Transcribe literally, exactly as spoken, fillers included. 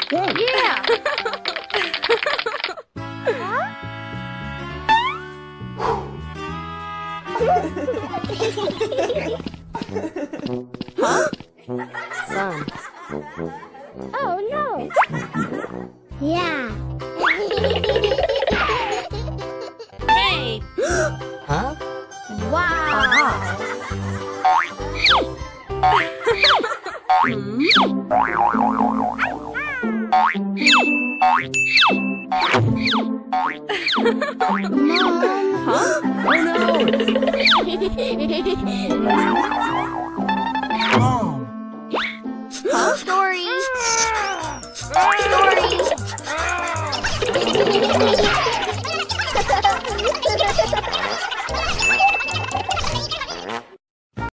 Good. Yeah. Huh? Fun. Oh no. Yeah. Hey. Huh? Wow. Hmm? Mom. Huh? Oh no.